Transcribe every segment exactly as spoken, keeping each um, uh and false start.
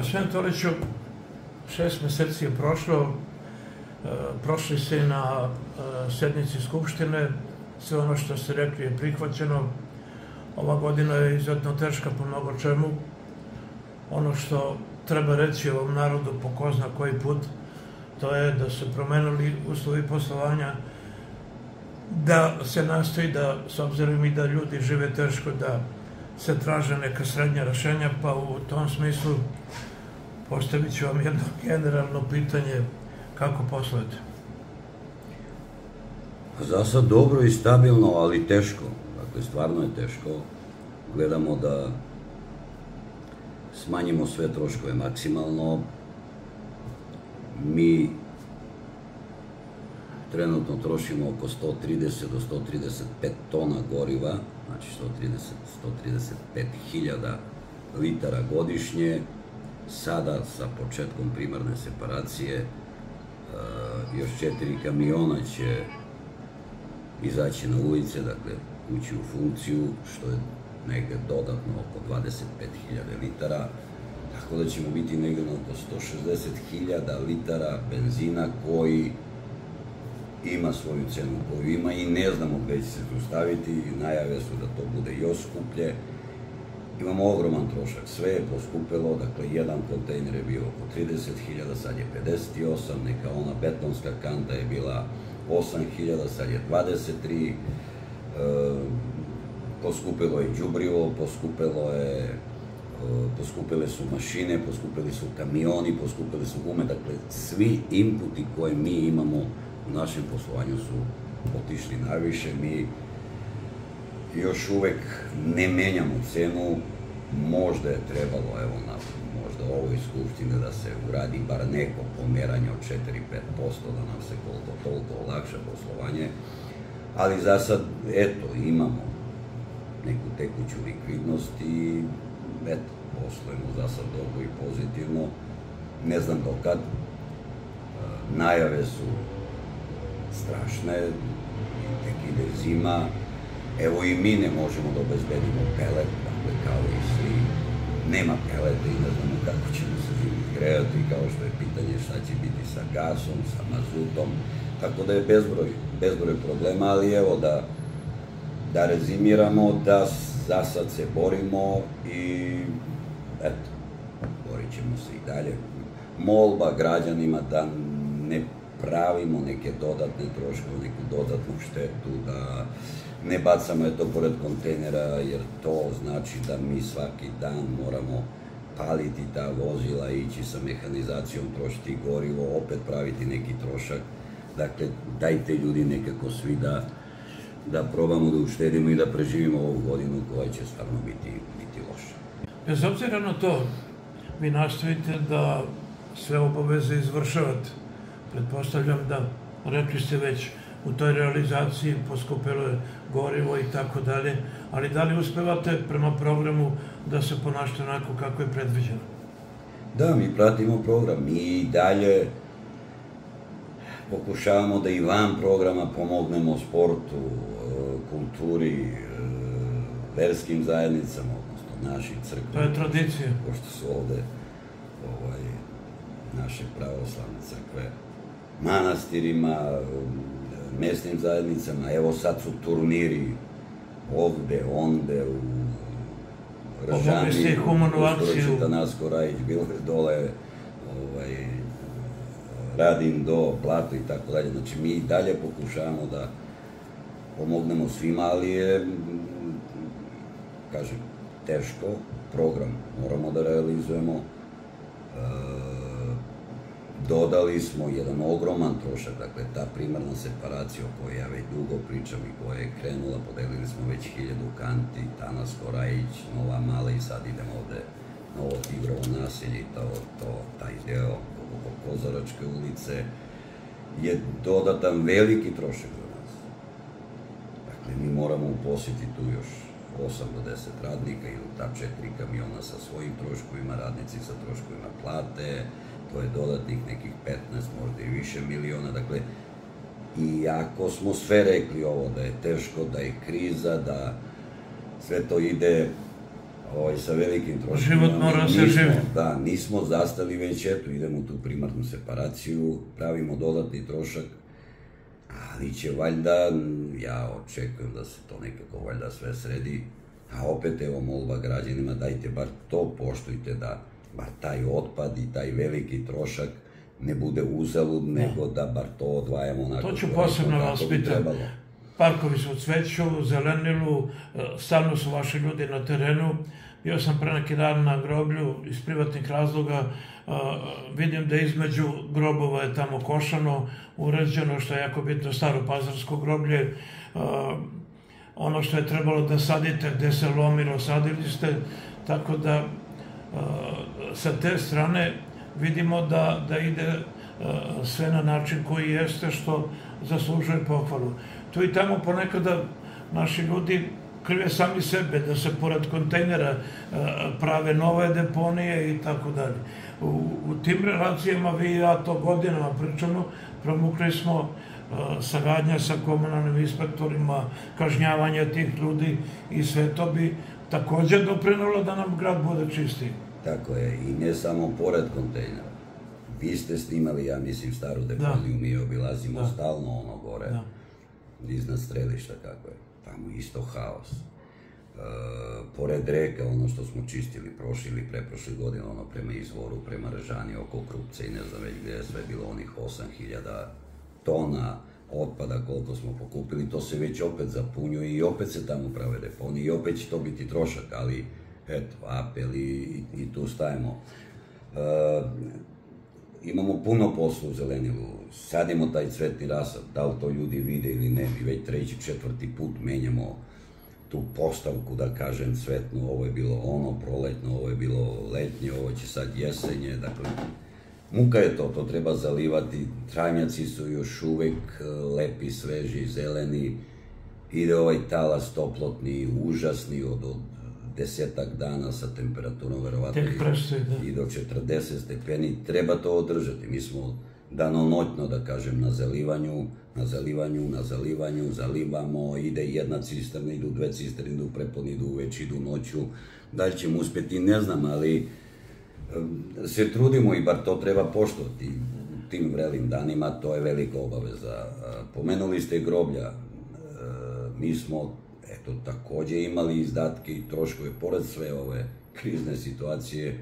Gospodin Toliću, šest meseci je prošlo, prošli ste na sednici Skupštine, sve ono što ste rekli je prihvaćeno. Ova godina je izuzetno teška po mnogo čemu. Ono što treba reći ovom narodu po ko zna koji put, to je da se promenili uslovi poslovanja, da se nastoji da, s obzirom i da ljudi žive teško, da se traže neka srednja rešenja, pa u tom smislu postavit ću vam jedno generalno pitanje: kako poslujete? Za sad dobro i stabilno, ali teško. Dakle, stvarno je teško. Gledamo da smanjimo sve troškove maksimalno. Mi trenutno trošimo oko sto trideset do sto trideset pet tona goriva, znači sto trideset do sto trideset pet hiljada litara godišnje. Sada, sa početkom primarne separacije, još četiri kamiona će izaći na ulice, dakle, ući u funkciju, što je negde dodatno oko dvadeset pet hiljada litara, tako da ćemo biti negde na oko sto šezdeset hiljada litara benzina koji ima svoju cenu koju ima i ne znamo gde će se zaustaviti. Najave su da to bude još skuplje. Imamo ogroman trošak, sve je poskupelo, dakle, jedan kontejner je bio oko trideset hiljada, sad je pedeset osam, neka ona betonska kanta je bila osam hiljada, sad je dvadeset tri, poskupilo je đubrivo, poskupilo je, poskupile su mašine, poskupili su kamioni, poskupili su gume, dakle, svi inputi koje mi imamo u našem poslovanju su otišli najviše. Mi još uvek ne menjamo cenu, možda je trebalo, evo, na možda ovoj skupštini da se uradi bar neko pomeranje od četiri do pet posto, da nam se koliko toliko olakša poslovanje, ali za sad, eto, imamo neku tekuću likvidnost i, eto, poslujemo za sad dobro i pozitivno, ne znam dokad. Najave su strašne, tek ide zima. Evo i mi ne možemo da obezbedimo pelet, dakle, kao i svi, nema peleta i ne znamo kako ćemo se zimi grejati, kao što je pitanje šta će biti sa gasom, sa mazutom, tako da je bezbroj, bezbroj problema, ali evo da, da rezimiramo, da za sad se borimo i eto, borit ćemo se i dalje. Molba građanima da ne pravimo neke dodatne troškove, neku dodatnu štetu, da ne bacamo je to pored kontejnera, jer to znači da mi svaki dan moramo paliti ta vozila, ići sa mehanizacijom, trošiti gorivo, opet praviti neki trošak. Dakle, dajte ljudi nekako svi da, da probamo da uštedimo i da preživimo ovu godinu koja će stvarno biti, biti loša. Bez obzira na to, vi nastavite da sve obaveze izvršavate. Pretpostavljam da, rekli ste već, u toj realizaciji poskupilo je gorivo i tako dalje, ali da li uspevate prema programu da se ponašate onako kako je predviđeno? Da, mi pratimo program, mi dalje pokušavamo da i van programa pomognemo sportu, kulturi, verskim zajednicama, odnosno naših crkva. To je tradicija. Pošto su ovde naše pravoslavne crkve, manastirima, mesnim zajednicama. Evo sad su turniri ovde, onde, u Ržani, uskoro će Tanasko Rajić, bilo je dole, Radim do, Plato i tako dalje. Znači, mi i dalje pokušavamo da pomognemo svima, ali je, kažem, teško. Program moramo da realizujemo. Dodali smo jedan ogroman trošak, dakle, ta primarna separacija o kojoj ja već dugo pričam i koja je krenula, podelili smo već hiljadu kanti, Tanasko Rajić, Nova Mala i sad idemo ovde na ovo Tigrovo naselje i taj deo oko Kozaračke ulice je dodatan veliki trošak za nas. Dakle, mi moramo uposliti tu još osam do deset radnika ili ta četiri kamiona sa svojim troškovima, radnici sa troškovima plate, to je dodatnih nekih petnaest, možda i više miliona. Dakle, i ako smo sve rekli ovo, da je teško, da je kriza, da sve to ide sa velikim troškovima. Život mora se živjeti. Da, nismo zastali već, eto, idemo u tu primarnu separaciju, pravimo dodatni trošak, ali će valjda, ja očekujem da se to nekako valjda sve sredi, a opet evo molba građanima, dajte bar to poštujte, da bar taj otpad i taj veliki trošak ne bude uzalud, nego da bar to odvajamo onako to ću posebno vas pitati. Parkovi su u cveću, zelenilu, stalno su vaši ljudi na terenu. Bio sam pre neki dan na groblju iz privatnih razloga, vidim da između grobova je tamo košano, uređeno, što je jako bitno, staro pazarsko groblje. Ono što je trebalo da sadite, gde se lomilo, sadili ste, tako da sa te strane vidimo da ide sve na način koji jeste, što zaslužuje pohvalu. Tu i tamo ponekada naši ljudi krive sami sebe, da se pored kontejnera prave nove deponije i tako dalje. U tim relacijama vi i ja to godinama pričamo, promukli smo saradnja sa komunalnim inspektorima, kažnjavanje tih ljudi i sve to bi također doprinulo da nam grad bude čistiji. Tako je, i ne samo pored kontejnera. Vi ste snimali, ja mislim, staru deponiju, mi je obilazimo stalno ono gore, iznad strelišta, kako je. Tamo isto haos. Pored reka, ono što smo čistili prošli ili preprošli godine, ono prema izvoru, prema Režani, oko Krupca i ne znam već gdje je sve bilo, onih osam hiljada tona otpada koliko smo pokupili, to se već opet zapunjuje i opet se tamo prave deponije i opet će to biti trošak, ali eto, apel i tu stajemo. Imamo puno posla u zelenilu, sadimo taj cvetni rasad, da li to ljudi vide ili ne, mi već treći, četvrti put menjamo tu postavku, da kažem, cvetnu, ovo je bilo ono, proletno, ovo je bilo letnje, ovo će sad jesenje, dakle, muka je to, to treba zalivati, travnjaci su još uvek lepi, sveži, zeleni, ide ovaj talas toplotni, užasni, od desetak dana sa temperaturom, verovatno i do četrdeset stepeni, treba to održati. Mi smo danonoćno, da kažem, na zalivanju, na zalivanju, na zalivanju, zalivamo, ide jedna cisterna, idu dve cisterne, idu prepodne, idu već, idu noću, da li ćemo uspjeti, ne znam, ali se trudimo i bar to treba poštovati u tim vrelim danima, to je velika obaveza. Pomenuli ste groblja, mi smo eto, također imali izdatke i troškove, pored sve ove krizne situacije,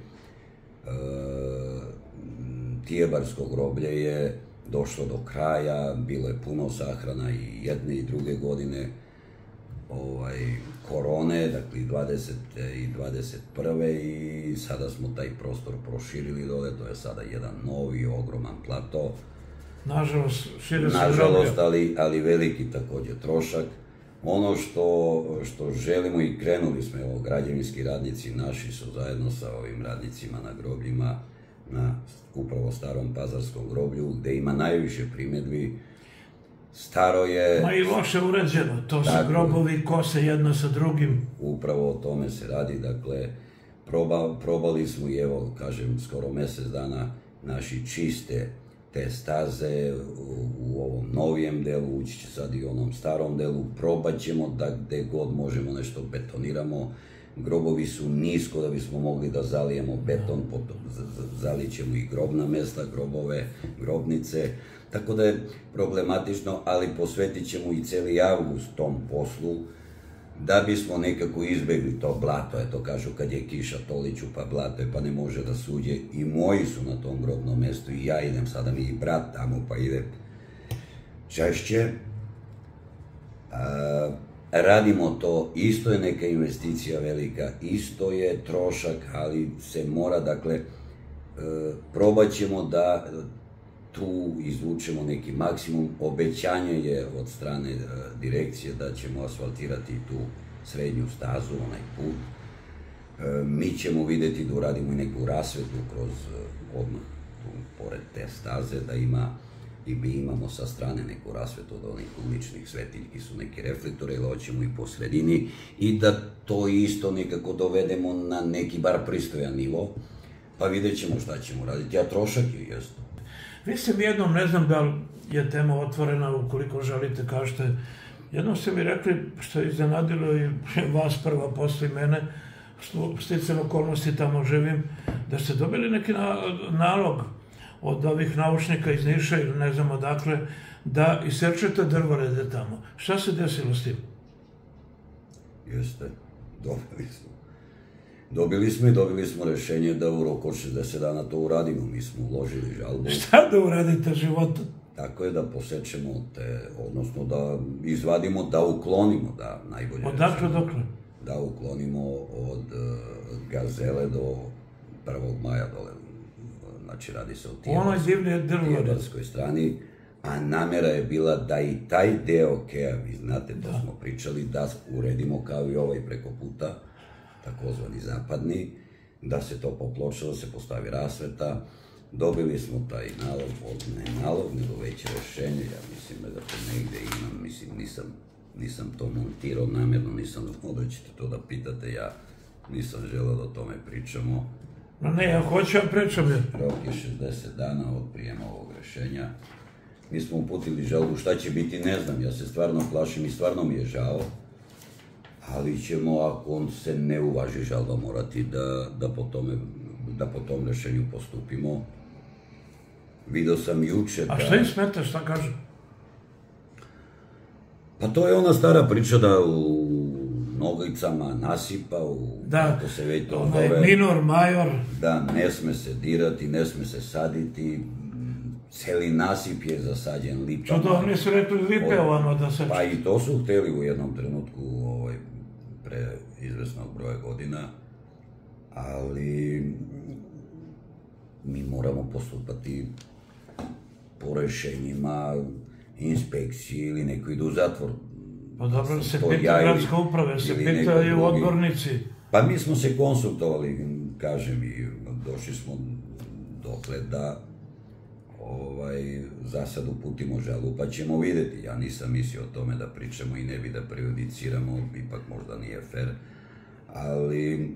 Tijebarsko groblje je došlo do kraja, bilo je puno sahrana i jedne i druge godine korone, dakle dvadesete i dvadeset prve i sada smo taj prostor proširili dole, to je sada jedan novi, ogroman plato. Nažalost, šire se groblja. Nažalost, ali veliki također trošak. Ono što želimo i krenuli smo, evo, građevinski radnici naši su zajedno sa ovim radnicima na grobljima, na upravo starom pazarskom groblju, gde ima najviše primjedbi. Staro je... Ma i loše uređeno, to su grobovi kose jedno sa drugim. Upravo o tome se radi, dakle, probali smo i evo, kažem, skoro mjesec dana naši čiste te staze u ovom novijem delu, ući će sad i u onom starom delu, probat ćemo da gde god možemo nešto betoniramo. Grobovi su nisko da bismo mogli da zalijemo beton, zalićemo i grobna mesta, grobove, grobnice, tako da je problematično, ali posvetit ćemo i celi avgust tom poslu, da bismo nekako izbjegli to blato, eto kažu kad je kiša toliću pa blato je pa ne može da suđe, i moji su na tom grobnom mestu i ja idem, sada mi i brat tamo pa ide češće. Radimo to, isto je neka investicija velika, isto je trošak, ali se mora, dakle, probat ćemo da tu izvučemo neki maksimum. Obećanje je od strane direkcije da ćemo asfaltirati tu srednju stazu, onaj put. Mi ćemo vidjeti da uradimo i neku rasvetu kroz, odmah, pored te staze, da ima, i mi imamo sa strane neku rasvetu od onih uličnih svetiljki, su neki reflektori, ali hoćemo i po sredini, i da to isto nekako dovedemo na neki bar pristojan nivo, pa vidjet ćemo šta ćemo raditi, a trošak je jesto. Vi ste mi jednom, ne znam da li je tema otvorena, ukoliko želite kažete, jednom ste mi rekli, što je iznenadilo i vas prva posle mene, sticam okolnosti tamo živim, da ste dobili neki nalog od ovih naučnika iz Niša ili ne znam odakle, da isečete drvorede tamo. Šta se desilo s tim? Jeste, dobili smo. Dobili smo i dobili smo rešenje da u roku od šezdeset dana to uradimo. Mi smo uložili žalbu. Šta da uradite životom? Tako je, da posečemo te, odnosno da izvadimo, da uklonimo, da najbolje rešenje. Odakle dokle? Da uklonimo od Gazele do prvog maja dole. Znači, radi se o Tijebarskoj strani. A namjera je bila da i taj deo Keja, vi znate, to smo pričali, da uredimo kao i ovaj preko puta, takozvani zapadni, da se to poploča, da se postavi rasveta. Dobili smo taj nalog, ne nalog, nego već rešenje, ja mislim da to negde imam, mislim, nisam to montirao namjerno, nisam znao da ćete to da pitate, ja nisam želeo da o tome pričamo. No ne, ja hoću ja pričam. Rok je šezdeset dana od prijema ovog rešenja. Mi smo uputili žalbu, šta će biti, ne znam, ja se stvarno plašim i stvarno mi je žao, ali ćemo, ako on se ne uvaži žalba, morati da po tom rešenju postupimo. Video sam juče da... A šta im smeta, šta kažu? Pa to je ona stara priča da u nogicama nasipa, kako se već to zove... Da, minor, major... Da, ne sme se dirati, ne sme se saditi, celi nasip je zasađen lipama. Što to nisu rekli lipe ovamo da se... Pa i to su hteli u jednom trenutku pre izvesnog broja godina, ali mi moramo postupati po rešenjima inspekcije ili neko idu u zatvor. Pa dobro, se pita gradska uprave, se pitaju odbornici. Pa mi smo se konsultovali, kažem, i došli smo dokle da za sad uputimo žalbu, pa ćemo vidjeti. Ja nisam mislio o tome da pričamo i ne bi da prejudiciramo, ipak možda nije fair, ali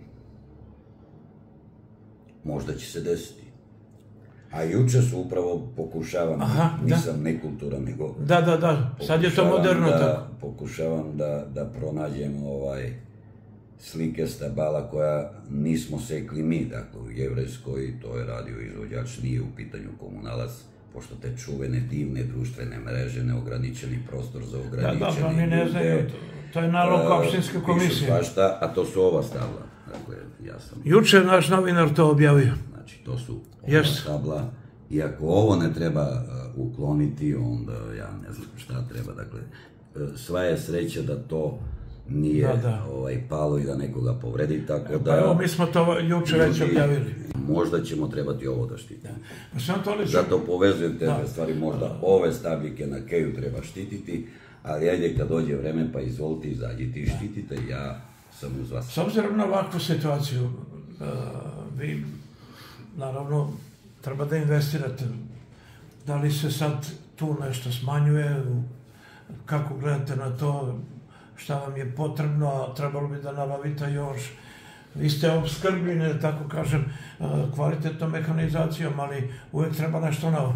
možda će se desiti. A juče su upravo pokušavam, nisam nekulturan, nego... Da, da, da, sad je to moderno tako. Pokušavam da pronađem slike stabala koja nismo sekli mi, dakle u Jevrejskoj, to je radio izvođač, nije u pitanju komunalac, pošto te čuvene, divne, društvene mreže, neograničeni prostor za ograničeni ljude. Da, da, oni ne znaju, to je nalog opštinske komisije. Pišu svašta, a to su ova stabla. Dakle, ja sam... Juče naš novinar to objavio. Znači, to su ova stabla. I ako ovo ne treba ukloniti, onda ja ne znam šta treba. Dakle, sva je sreća da to nije palo i da nekoga povredi, tako da... Pa evo, mi smo to juče već objavili. Možda ćemo trebati ovo da štititi. Zato povezujem te stvari, možda ove stabljike na Keju treba štititi, ali ajde kad dođe vreme, pa izvolite, izađite i štitite, ja sam uz vas. S obzirom na ovakvu situaciju, vi, naravno, treba da investirate. Da li se sad tu nešto smanjuje, kako gledate na to, šta vam je potrebno, a trebalo bi da nabavite još. Vi ste opskrbljeni, tako kažem, kvalitetnom mehanizacijom, ali uvek treba nešto novo.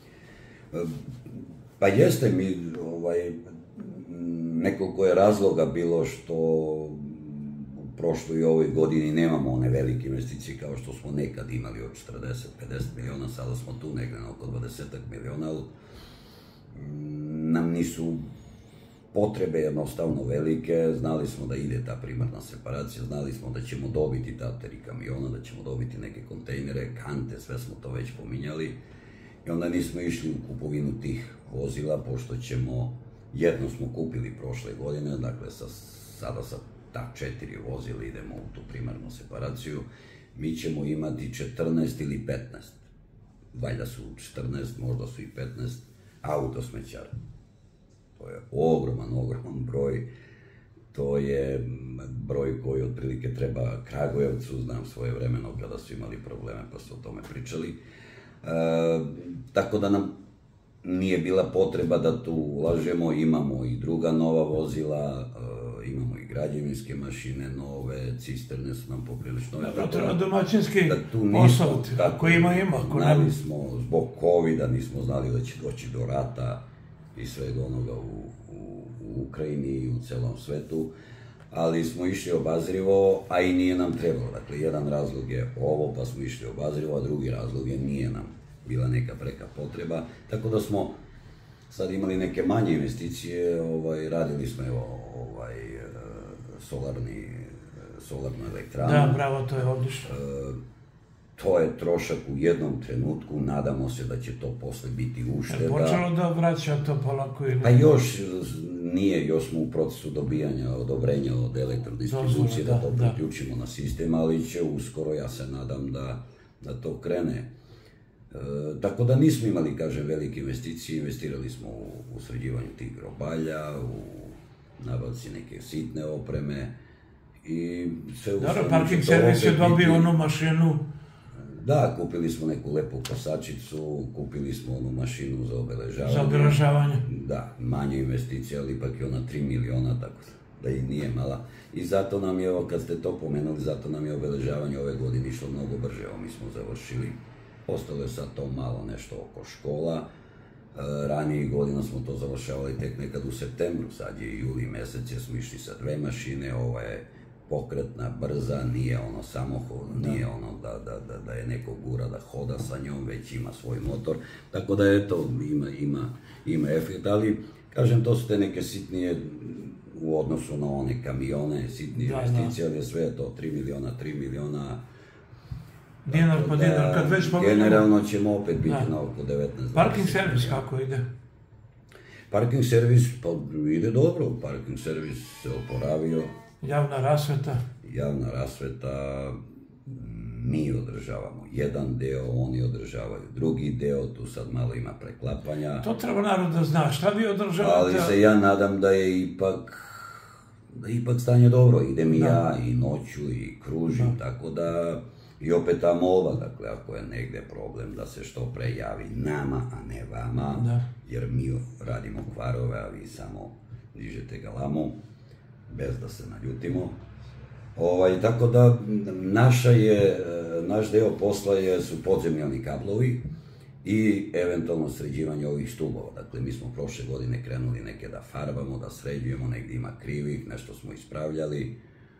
Pa jeste mi, nekoliko je razloga bilo što u prošloj i ovoj godini nemamo one velike investicije kao što smo nekad imali od četrdeset do pedeset miliona, sada smo tu negde na oko dvadeset miliona, ali nam nisu potrebe jednostavno velike, znali smo da ide ta primarna separacija, znali smo da ćemo dobiti ta tri kamiona, da ćemo dobiti neke kontejnere, kante, sve smo to već pominjali i onda nismo išli u kupovinu tih vozila, pošto ćemo, jedno smo kupili prošle godine, dakle sada sa ta četiri vozila idemo u tu primarnu separaciju, mi ćemo imati četrnaest ili petnaest, valjda su četrnaest, možda su i petnaest autosmećara. To je ogroman, ogroman broj. To je broj koji otprilike treba Kragujevcu, znam svoje vremeno kada su imali probleme pa su o tome pričali. Tako da nam nije bila potreba da tu ulažemo, imamo i druga nova vozila, imamo i građevinske mašine nove, cisterne su nam poprilično... Da, treba domaćinski posao, ako ima, ima. Znali smo, zbog kovida nismo znali da će doći do rata i svega onoga u Ukrajini i u celom svetu, ali smo išli obazrivo, a i nije nam trebalo. Dakle, jedan razlog je ovo, pa smo išli obazrivo, a drugi razlog je nije nam bila neka preka potreba. Tako da smo sad imali neke manje investicije, ovaj, radili smo evo, ovaj, solarni, solarnu elektranu. Da, bravo, to je odlično. E, to je trošak u jednom trenutku, nadamo se da će to posle biti ušteda. Je počelo da vraća to polako ili? Pa još nije, još smo u procesu dobijanja odobrenja od elektrodistribucije da, da to priključimo na sistem, ali će uskoro, ja se nadam da, da to krene. E, tako da nismo imali, kažem, velike investicije, investirali smo u, u sređivanju tih grobalja, u nabavci neke sitne opreme i sve u Dobro, parking servis je dobio onu mašinu. Da, kupili smo neku lepu kosačicu, kupili smo onu mašinu za obeležavanje. Za obeležavanje. Da, manje investicija, ali ipak je ona tri miliona, tako da i nije mala. I zato nam je, evo, kad ste to pomenuli, zato nam je obeležavanje ove godine išlo mnogo brže. Evo, mi smo završili, ostalo je sad to malo nešto oko škola. E, ranijih godina smo to završavali tek nekad u septembru, sad je juli mesec, jer smo išli sa dve mašine, ova je pokretna, brza, nije ono samohodno, nije ono da, da, da, da je neko gura da hoda sa njom, već ima svoj motor, tako da eto, ima, ima, ima efekt, ali kažem, to su te neke sitnije u odnosu na one kamione, sitnije da, investicije, ali je sve to tri miliona, tri miliona. Dinar po dinar, kad već pomenemo. Generalno ćemo opet biti da. na oko devetnaest. Parking servis kako ide? Parking servis, pa ide dobro, parking servis se oporavio. Javna rasveta? Javna rasveta, mi održavamo jedan deo, oni održavaju drugi deo, tu sad malo ima preklapanja. To treba narod da zna, šta vi održavate? Ali se ja nadam da je ipak, da je ipak stanje dobro, idem i da. ja i noću i kružim, da. tako da, i opet ta molba, dakle, ako je negde problem da se što pre javi nama, a ne vama, da. jer mi radimo kvarove, a vi samo dižete galamu, bez da se naljutimo. Ovaj, tako da, naša je, naš deo posla je, su podzemljani kablovi i eventualno sređivanje ovih stubova. Dakle, mi smo prošle godine krenuli neke da farbamo, da sređujemo, negdje ima krivih, nešto smo ispravljali.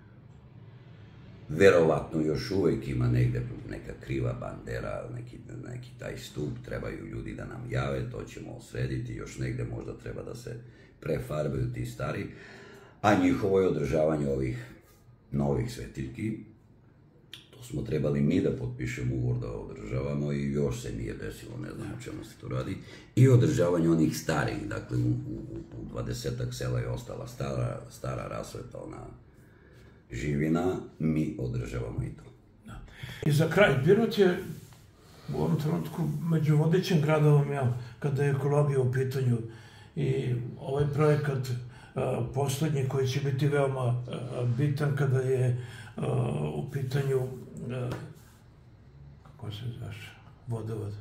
Verovatno još uvek ima negde neka kriva bandera, neki, neki taj stup, trebaju ljudi da nam jave, to ćemo srediti, još negde možda treba da se prefarbaju ti stari. A njihovo je održavanje ovih novih svetiljki. To smo trebali mi da potpišemo ugovor da održavamo i još se nije desilo, ne znam o čemu se to radi. I održavanje onih starih, dakle u, u, u dvadesetak sela je ostala stara, stara rasveta, ona živina, mi održavamo i to. Da. I za kraj, Pirot je u ovom trenutku među vodećim gradovima kada je ekologija u pitanju i ovaj projekat poslednji koji će biti veoma bitan kada je u pitanju, kako se zvaš, vodovod.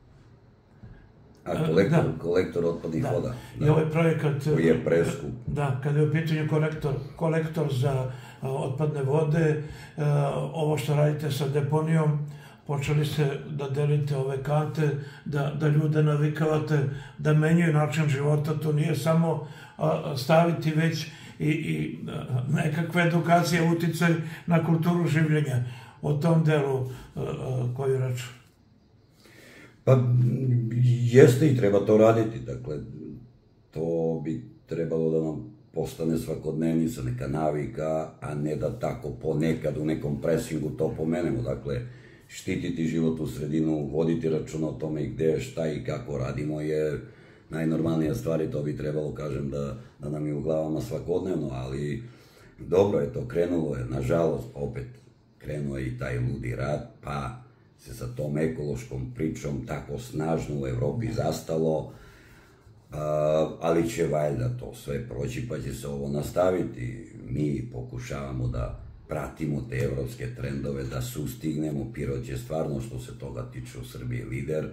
A kolektor, da. kolektor otpadnih da. voda. Da. I ovaj projekat... Koji je preskup. Da, kada je u pitanju kolektor, kolektor za otpadne vode, ovo što radite sa deponijom, počeli ste da delite ove kante, da, da ljude navikavate, da menjaju način života, to nije samo a, staviti već i, i a, nekakve edukacije, uticaj na kulturu življenja. O tom delu a, a, koju raču? Pa jeste i treba to raditi, dakle, to bi trebalo da nam postane svakodnevnica, neka navika, a ne da tako ponekad u nekom presingu to pomenemo, dakle, štititi životnu sredinu, voditi računa o tome gde, šta i kako radimo je najnormalnija stvar i to bi trebalo, kažem, da, da nam je u glavama svakodnevno, ali dobro je to, krenulo je, nažalost, opet krenuo je i taj ludi rat, pa se sa tom ekološkom pričom tako snažno u Evropi zastalo, ali će valjda to sve proći pa će se ovo nastaviti. Mi pokušavamo da pratimo te evropske trendove, da sustignemo. Pirot je stvarno, što se toga tiče, u Srbiji lider.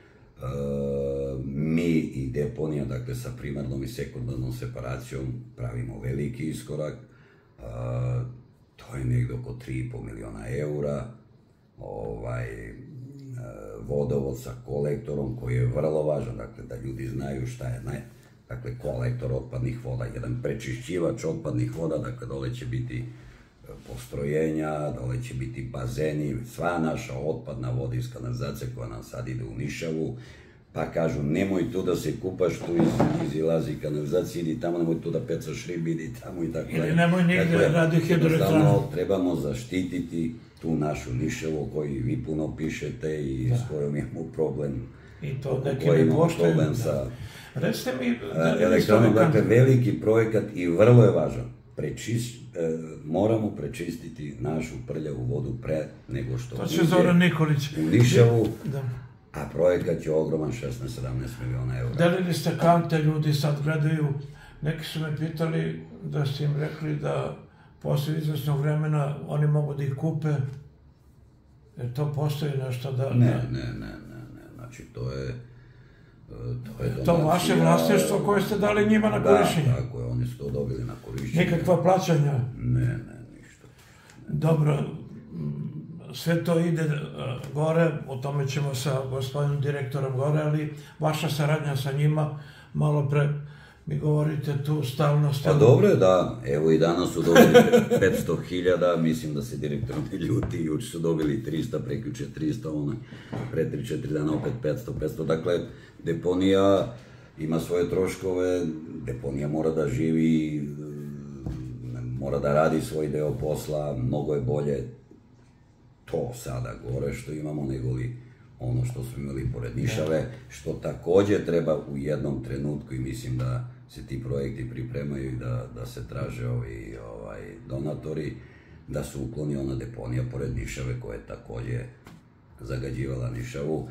Mi i deponija, dakle sa primarnom i sekundarnom separacijom, pravimo veliki iskorak. To je negde oko tri i po miliona eura. Vodovod sa kolektorom koji je vrlo važan, dakle da ljudi znaju šta je dakle kolektor otpadnih voda, jedan prečišćivač otpadnih voda, dakle dole će biti postrojenja, dole će biti bazeni, sva naša otpadna voda iz kanalizacije koja nam sad ide u Nišavu, pa kažu nemoj tu da se kupaš, tu izilazi kanalizacija, idi tamo, nemoj tu da pecaš ribi, idi tamo i tako dalje. Ili nemoj nigde radi hidroelektranu. Trebamo zaštititi tu našu Nišavu koju vi puno pišete i s kojom imamo problem. I to neki ne poštuju. Recite mi... Elektranom, dakle, veliki projekat i vrlo je važan. Moramo prečistiti našu prljavu vodu pre nego što to će Zoran Nikolić u Nišavu, a projekat je ogroman, šesnaest sedamnaest miliona eura. Delili ste kante, ljudi sad gledaju, neki su me pitali da ste im rekli da posle izvesnog vremena oni mogu da ih kupe, jer to postoji nešto da... Ne, ne, ne, ne, ne, znači to je... To je to vaše vlasništvo koje ste dali njima na korišćenje? Da, tako je, oni su to dobili na korišćenje. Nikakva plaćanja? Ne, ne, ništa. Dobro, sve to ide gore, o tome ćemo sa gospodinom direktorom gore, ali vaša saradnja sa njima, malo pre mi govorite tu stalno... Pa dobro je, da, evo i danas su dobili petsto hiljada, mislim da se direktor ne ljuti, juče su dobili trista, prekjuče trista, ono, pre tri četiri dana opet petsto, petsto, dakle, deponija ima svoje troškove, deponija mora da živi, mora da radi svoj deo posla, mnogo je bolje to sada gore što imamo nego li ono što smo imali pored Nišave, što takođe treba u jednom trenutku i mislim da se ti projekti pripremaju i da se traže ovi donatori, da se ukloni ona deponija pored Nišave koja je takođe zagađivala Nišavu.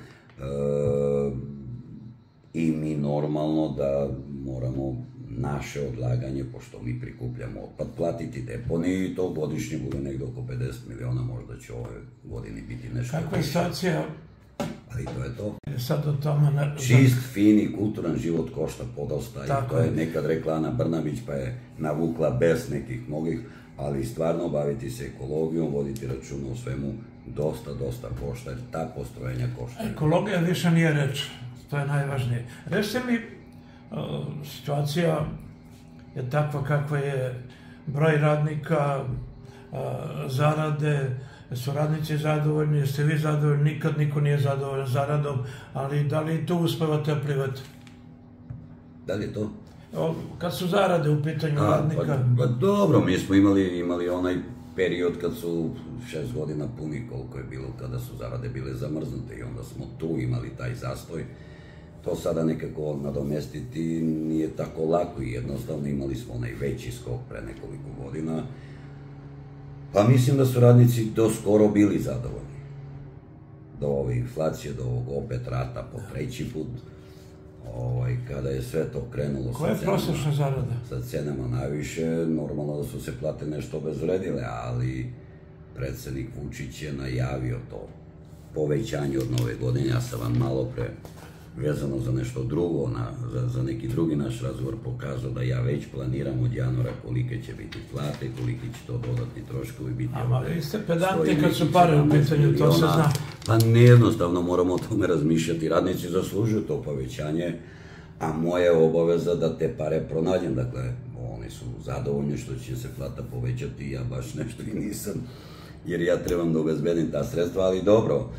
I mi normalno da moramo naše odlaganje, pošto mi prikupljamo otpad, platiti deponiju i to godišnje bude negde oko pedeset miliona, možda će ove godini biti nešto... Kakva je stacija? Ali to je to. Sad o tome... Čist, fini, kulturan život košta podosta i to je nekad rekla Ana Brnabić pa je navukla bez nekih mnogih, ali stvarno baviti se ekologijom, voditi računa o svemu, dosta, dosta košta, jer ta postrojenja košta. Ekologija više nije reč. To je najvažnije. Recite mi, situacija je takva kakva je, broj radnika, zarade, su radnici zadovoljni, jeste vi zadovoljni, nikad niko nije zadovoljan zaradom, ali da li to uspevate plivati? Da li je to? Kad su zarade u pitanju radnika? Pa dobro, mi smo imali onaj period kad su šest godina puni koliko je bilo, kada su zarade bile zamrznute i onda smo tu imali taj zastoj. To sada nekako nadomestiti nije tako lako i jednostavno imali smo onaj veći skok pre nekoliko godina. Pa mislim da su radnici do skoro bili zadovoljni. Do ove inflacije, do ovog opet rata po treći put, kada je sve to krenulo koja je prosječna zarada? Sa cenama najviše, normalno da su se plate nešto obezvredile, ali predsednik Vučić je najavio to povećanje od nove godine. Ja sam vam malo pre vezano za nešto drugo, za neki drugi naš razgovor pokazao da ja već planiram od januara kolike će biti plate, koliki će to dodatni troškovi biti. Ama vi ste pedanti kad su pare u pitanju, to se zna. Pa nejednostavno moramo o tome razmišljati, radnici zaslužuju to povećanje, a moja je obaveza da te pare pronađem, dakle, oni su zadovoljni što će se plata povećati, ja baš nešto i nisam, jer ja trebam da obezbedim ta sredstva, ali dobro,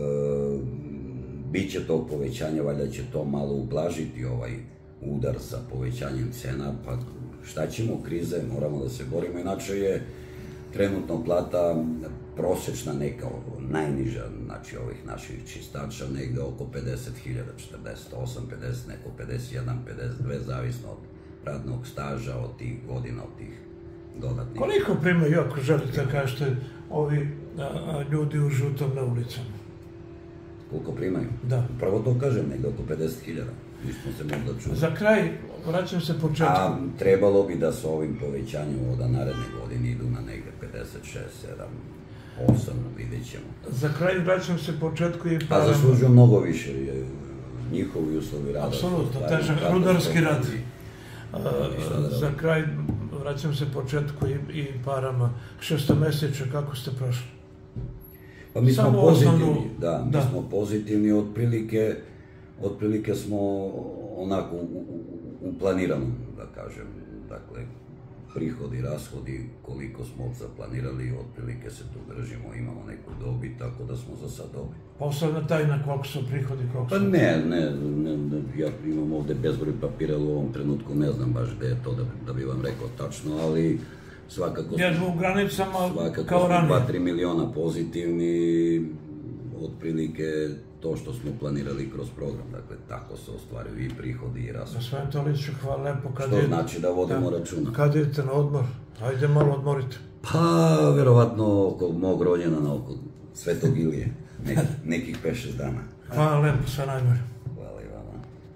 biće tog povećanja, valjda će to malo ublažiti ovaj udar sa povećanjem cena, pa šta ćemo, kriza je, moramo da se borimo, inače je trenutno plata prosečna neka, najniža, znači ovih naših čistača, negde oko pedeset hiljada, četrdeset osam, pedeset, neko pedeset jedan, pedeset dve, zavisno od radnog staža, od tih godina, od tih dodatnih. Koliko primaju, ako želite da kažete, ovi ljudi u žutom na ulicama? Koliko primaju? Da. Prvo to kažem, negde oko pedeset hiljada. Nismo se možda čuli. Za kraj, vraćam se početku. A trebalo bi da sa ovim povećanjem od naredne godine idu na negde pedeset šest, sedam, osam, vidjet ćemo. Za kraj, vraćam se početku i... Pa zaslužuju mnogo više, njihovi uslovi rada. Apsolutno, težak rudarski rad. Za kraj, vraćam se početku i parama. Šestomesečje, kako ste prošli? Pa mi smo pozitivni, da, mi smo pozitivni, otprilike, otprilike smo onako u planiranom, da kažem, dakle, prihodi, rashodi, koliko smo zaplanirali, otprilike se tu držimo, imamo neku dobit, tako da smo za sad dobri. Poslovna tajna, koliko su prihodi, koliko su? Pa ne, ne, ja imam ovde bezbroj papira, u ovom trenutku ne znam baš gde je to da bi vam rekao tačno, ali svakako smo u granicama kao ranije. dva do tri miliona pozitivni, otprilike to što smo planirali kroz program, dakle, tako se ostvaruju i prihodi i rashodi. Za sve to lično, hvala lepo. Što znači da vodimo računa. Kad idete na odmor, ajde malo odmorite. Pa, verovatno oko mog rođena, oko Svetog Ilije, nekih pet šest dana. Hvala lepo, sve najbolje.